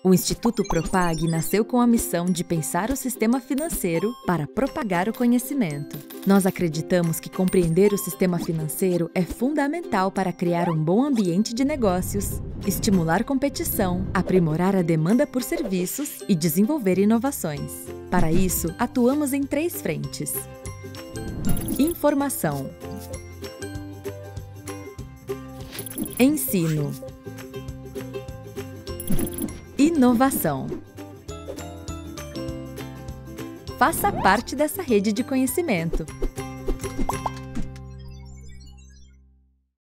O Instituto Propag nasceu com a missão de pensar o sistema financeiro para propagar o conhecimento. Nós acreditamos que compreender o sistema financeiro é fundamental para criar um bom ambiente de negócios, estimular competição, aprimorar a demanda por serviços e desenvolver inovações. Para isso, atuamos em 3 frentes: informação, ensino, inovação. Faça parte dessa rede de conhecimento.